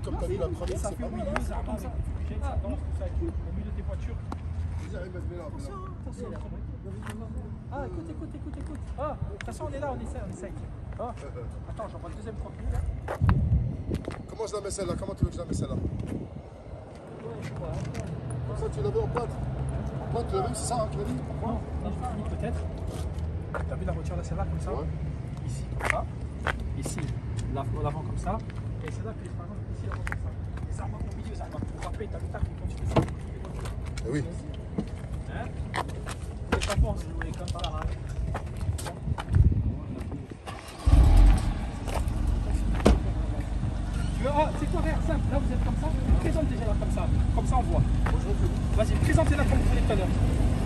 comme tu as dit la première, ça c'est fait pas au mal. milieu, ça va comme ça. Ça danse, tout ça, au milieu des voitures. Attention. Ah, écoute. Ah, de toute façon, on est là, on essaye. Ah, attends, j'envoie le deuxième contenu là. Comment je la mets celle-là? Comment tu veux que je la mets celle-là? Comme ça, tu l'avais en plate. En plate, tu l'avais, c'est ça, hein, tu l'as dit? Non, peut-être. T'as vu la voiture là, celle-là, comme ça? Ouais. Ici, comme ça. Ici, l'avant comme ça. Et celle-là, puis par exemple, ici, l'avant comme ça. Et ça, au milieu, ça va. Après, t'as vu tard, quand tu fais ça, les voitures. Eh oui. Hein? Qu'est-ce que t'en penses de jouer comme ça, là? Tu veux, tu sais quoi, regarde, simple, là vous êtes comme ça, présente déjà là comme ça on voit. Vas-y, présentez-la comme vous voulez tout à l'heure.